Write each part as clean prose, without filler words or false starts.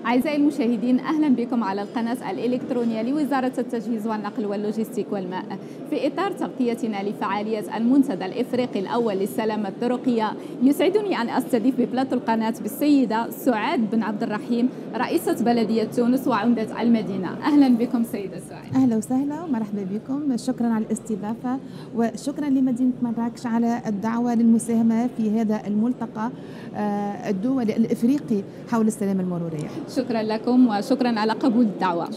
أعزائي المشاهدين، أهلا بكم على القناة الإلكترونية لوزارة التجهيز والنقل واللوجستيك والماء. في إطار تغطيتنا لفعالية المنتدى الإفريقي الأول للسلامة الطرقية، يسعدني أن أستضيف ببلاطو القناة بالسيدة سعاد بن عبد الرحيم، رئيسة بلدية تونس وعمدة المدينة. أهلا بكم سيدة سعاد. أهلا وسهلا ومرحبا بكم، شكرا على الاستضافة وشكرا لمدينة مراكش على الدعوة للمساهمة في هذا الملتقى الدولي الإفريقي حول السلامة المرورية. شكرا لكم وشكرا على قبول الدعوة.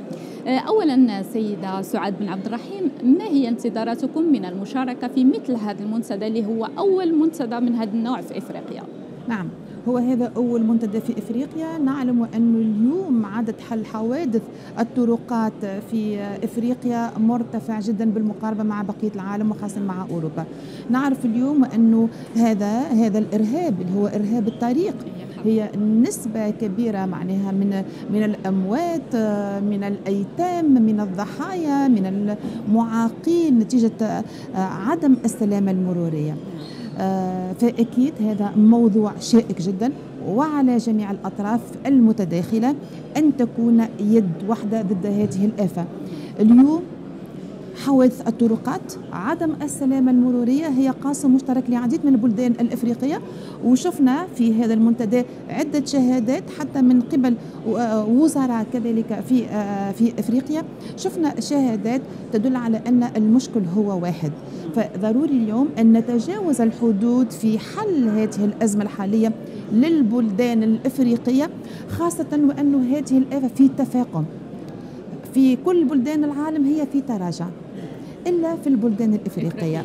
أولا سيدة سعاد بن عبد الرحيم، ما هي انتظاراتكم من المشاركة في مثل هذا المنتدى اللي هو أول منتدى من هذا النوع في إفريقيا؟ نعم، هو هذا أول منتدى في إفريقيا. نعلم أن اليوم عدد حوادث الطرقات في إفريقيا مرتفع جدا بالمقاربة مع بقية العالم وخاصة مع أوروبا. نعرف اليوم أنه هذا الإرهاب اللي هو إرهاب الطريق هي نسبة كبيرة معناها من الأموات، من الأيتام، من الضحايا، من المعاقين نتيجة عدم السلامة المرورية. فأكيد هذا موضوع شائك جدا، وعلى جميع الأطراف المتداخلة أن تكون يد واحدة ضد هذه الآفة. اليوم حوادث الطرقات، عدم السلامة المرورية هي قاسم مشترك لعديد من البلدان الإفريقية، وشفنا في هذا المنتدى عدة شهادات حتى من قبل وزراء كذلك في إفريقيا. شفنا شهادات تدل على أن المشكل هو واحد، فضروري اليوم أن نتجاوز الحدود في حل هذه الأزمة الحالية للبلدان الإفريقية، خاصة وأن هذه الآفة في تفاقم في كل بلدان العالم، هي في تراجع إلا في البلدان الإفريقية.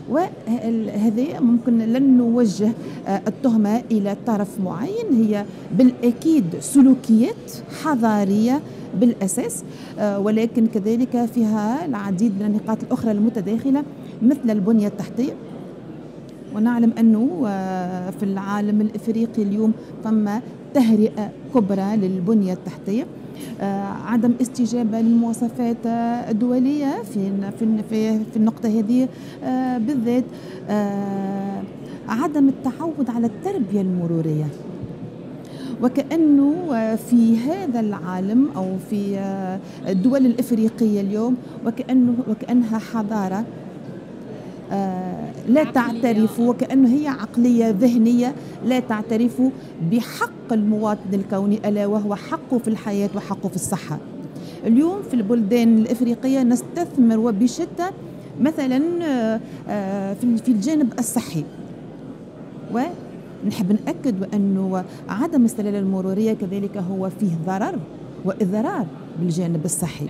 وهذه ممكن لن نوجه التهمة إلى طرف معين، هي بالأكيد سلوكيات حضارية بالأساس، ولكن كذلك فيها العديد من النقاط الأخرى المتداخلة مثل البنية التحتية. ونعلم أنه في العالم الإفريقي اليوم ثم تهرئة كبرى للبنية التحتية، عدم استجابة للمواصفات الدولية في النقطة هذه بالذات، عدم التعود على التربية المرورية، وكأنه في هذا العالم أو في الدول الإفريقية اليوم وكأنها حضارة لا تعترف، وكأنه هي عقلية ذهنية لا تعترف بحق المواطن الكوني، ألا وهو حقه في الحياة وحقه في الصحة. اليوم في البلدان الإفريقية نستثمر وبشدة مثلا في الجانب الصحي، ونحب نأكد أنه عدم السلامة المرورية كذلك هو فيه ضرر وإضرار بالجانب الصحي.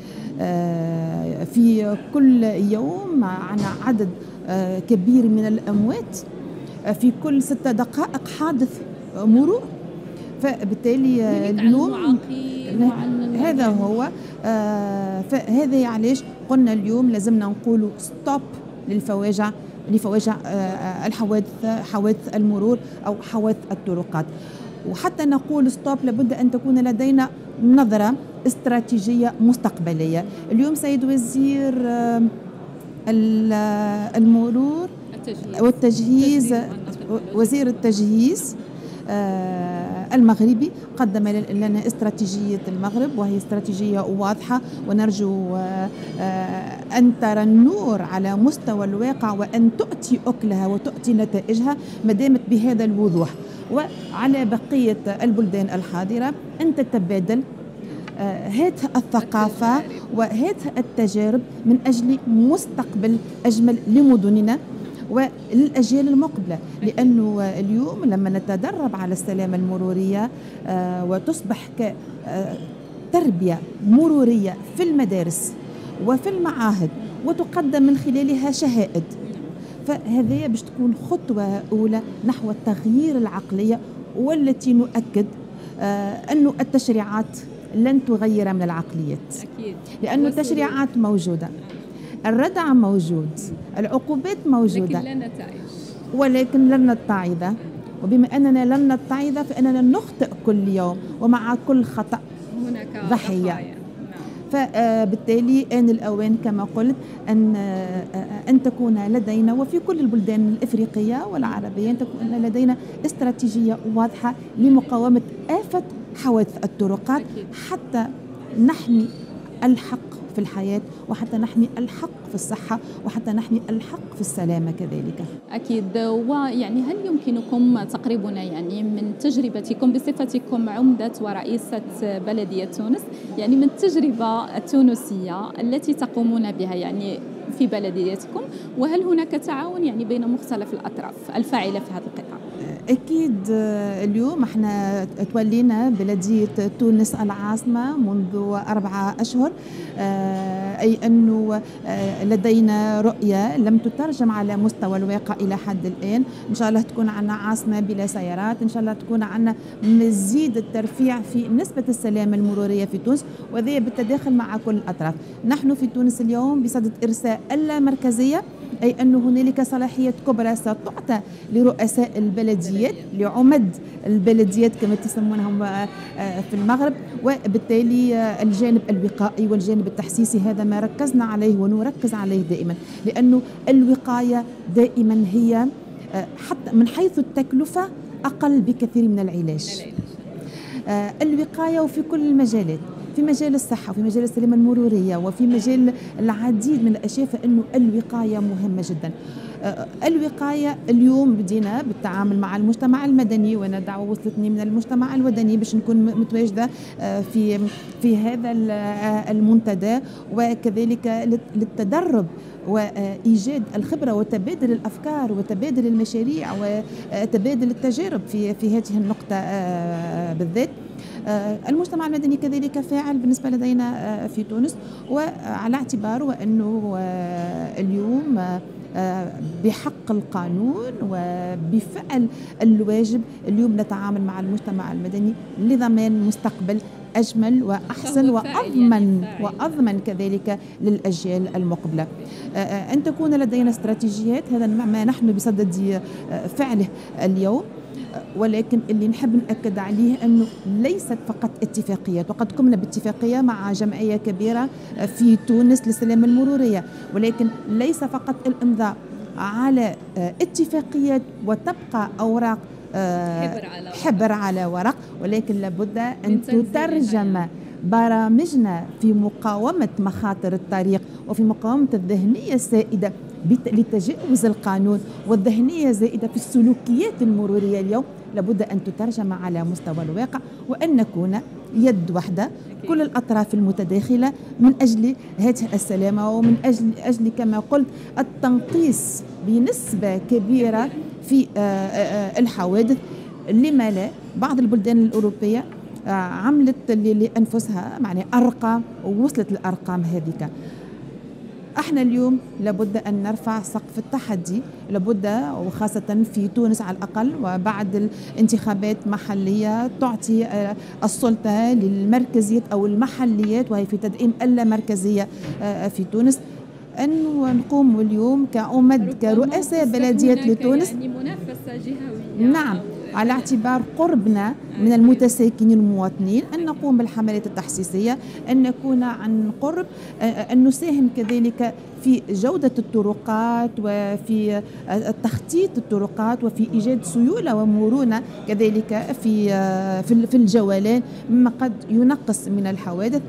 في كل يوم معنا عدد كبير من الأموات، في كل 6 دقائق حادث مرور، فبالتالي اليوم هذا هو. فهذا علاش قلنا اليوم لازمنا نقولوا ستوب لفواجع حوادث المرور أو حوادث الطرقات. وحتى نقول ستوب لابد أن تكون لدينا نظرة استراتيجية مستقبلية. اليوم سيد وزير المرور والتجهيز، وزير التجهيز المغربي قدم لنا استراتيجية المغرب، وهي استراتيجية واضحة، ونرجو أن ترى النور على مستوى الواقع وأن تؤتي أكلها وتؤتي نتائجها ما دامت بهذا الوضوح. وعلى بقية البلدان الحاضرة أن تتبادل هذه الثقافة وهذه التجارب من أجل مستقبل أجمل لمدننا وللأجيال المقبلة. لأنه اليوم لما نتدرب على السلامة المرورية وتصبح كتربية مرورية في المدارس وفي المعاهد وتقدم من خلالها شهائد، فهذه باش تكون خطوة أولى نحو تغيير العقلية، والتي نؤكد أن التشريعات لن تغير من العقليات. أكيد. لأن التشريعات موجودة، الردع موجود، العقوبات موجودة، لكن لا نتائج، ولكن لن نتعظ. وبما أننا لن نتعظ فإننا نخطئ كل يوم، ومع كل خطأ هناك ضحية. فبالتالي آن الأوان كما قلت أن تكون لدينا وفي كل البلدان الإفريقية والعربية أن تكون لدينا استراتيجية واضحة لمقاومة آفة حوادث الطرقات حتى نحمي الحق في الحياة، وحتى نحمي الحق في الصحة، وحتى نحمي الحق في السلامة كذلك. أكيد. ويعني هل يمكنكم تقريبنا يعني من تجربتكم بصفتكم عمدة ورئيسة بلدية تونس، يعني من التجربة التونسية التي تقومون بها يعني في بلديتكم، وهل هناك تعاون يعني بين مختلف الأطراف الفاعلة في هذا القطاع؟ أكيد. اليوم احنا تولينا بلدية تونس العاصمة منذ 4 أشهر، أي أنه لدينا رؤية لم تترجم على مستوى الواقع إلى حد الآن. إن شاء الله تكون عنا عاصمة بلا سيارات، إن شاء الله تكون عنا مزيد الترفيع في نسبة السلامة المرورية في تونس، وذي بالتداخل مع كل الأطراف. نحن في تونس اليوم بصدد إرساء اللامركزية، أي أن هنالك صلاحية كبرى ستعطى لرؤساء البلديات، لعمد البلديات كما تسمونهم في المغرب، وبالتالي الجانب الوقائي والجانب التحسيسي هذا ما ركزنا عليه ونركز عليه دائما، لأنه الوقاية دائما هي حتى من حيث التكلفة أقل بكثير من العلاج. الوقاية وفي كل المجالات، في مجال الصحة وفي مجال السلامة المرورية وفي مجال العديد من الأشياء، فإنه الوقاية مهمة جدا. الوقاية اليوم بدينا بالتعامل مع المجتمع المدني، وأنا دعوة وصلتني من المجتمع المدني باش نكون متواجدة في هذا المنتدى، وكذلك للتدرب وإيجاد الخبرة وتبادل الأفكار وتبادل المشاريع وتبادل التجارب في هذه النقطة بالذات. المجتمع المدني كذلك فاعل بالنسبة لدينا في تونس، وعلى اعتبار وأنه اليوم بحق القانون وبفعل الواجب اليوم نتعامل مع المجتمع المدني لضمان مستقبل أجمل وأحسن وأضمن كذلك للأجيال المقبلة. أن تكون لدينا استراتيجيات، هذا ما نحن بصدد فعله اليوم، ولكن اللي نحب نأكد عليه أنه ليست فقط اتفاقيات، وقد قمنا باتفاقية مع جمعية كبيرة في تونس للسلامة المرورية، ولكن ليس فقط الإمضاء على اتفاقيات وتبقى أوراق حبر على ورق، ولكن لابد أن تترجم برامجنا في مقاومة مخاطر الطريق وفي مقاومة الذهنية السائدة لتجاوز القانون والذهنية الزائدة في السلوكيات المرورية اليوم، لابد أن تترجم على مستوى الواقع، وأن نكون يد واحدة كل الأطراف المتداخلة من أجل هذه السلامة، ومن أجل كما قلت التنقيص بنسبة كبيرة في الحوادث. لما لا؟ بعض البلدان الأوروبية عملت لأنفسها معنى أرقام ووصلت للأرقام هذيك. احنا اليوم لابد ان نرفع سقف التحدي، لابد وخاصه في تونس على الاقل وبعد الانتخابات محليه تعطي السلطه للمركزيات او المحليات، وهي في تدعيم اللامركزيه في تونس، أن نقوم اليوم كعمد كرؤساء بلديات لتونس يعني منافسة جهوية. نعم، على اعتبار قربنا من المتساكنين المواطنين، أن نقوم بالحملات التحسيسية، أن نكون عن قرب، أن نساهم كذلك في جودة الطرقات وفي تخطيط الطرقات وفي إيجاد سيولة ومرونة كذلك في الجولان مما قد ينقص من الحوادث.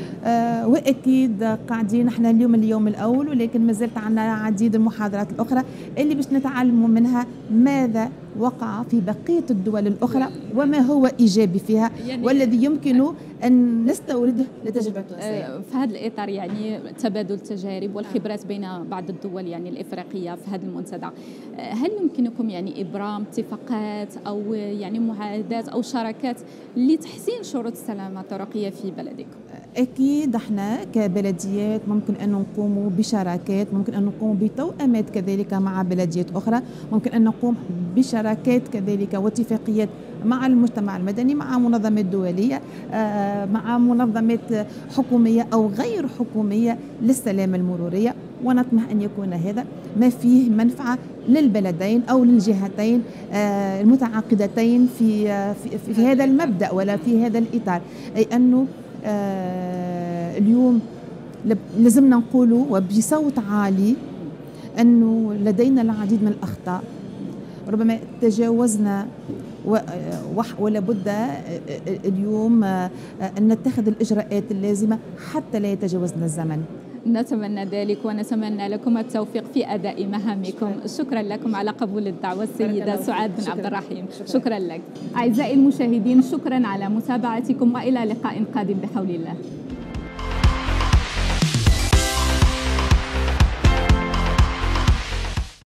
واكيد قاعدين احنا اليوم الاول، ولكن ما زلت عندنا عديد المحاضرات الاخرى اللي باش نتعلموا منها ماذا وقع في بقيه الدول الاخرى وما هو ايجابي فيها، يعني والذي يمكن ان نستورده لتجربه تونسيه. في هذا الاطار يعني تبادل التجارب والخبرات بين بعض الدول يعني الافريقيه في هذا المنتدى، هل يمكنكم يعني ابرام اتفاقات او يعني معاهدات او شراكات لتحسين شروط السلامه الطرقيه في بلدكم؟ أكيد احنا كبلديات ممكن أن نقوم بشراكات، ممكن أن نقوم بتوأمات كذلك مع بلديات أخرى، ممكن أن نقوم بشراكات كذلك واتفاقيات مع المجتمع المدني، مع منظمات دولية، مع منظمات حكومية أو غير حكومية للسلامة المرورية، ونطمح أن يكون هذا ما فيه منفعة للبلدين أو للجهتين المتعاقدتين في هذا المبدأ ولا في هذا الإطار. أي أنه اليوم لازمنا نقولوا وبصوت عالي أنه لدينا العديد من الأخطاء، ربما تجاوزنا ولا بد اليوم أن نتخذ الإجراءات اللازمة حتى لا يتجاوزنا الزمن. نتمنى ذلك ونتمنى لكم التوفيق في أداء مهامكم. شكرا لكم على قبول الدعوة السيدة سعاد بن عبد الرحيم. شكرا لك. أعزائي المشاهدين، شكرا على متابعتكم وإلى لقاء قادم بحول الله.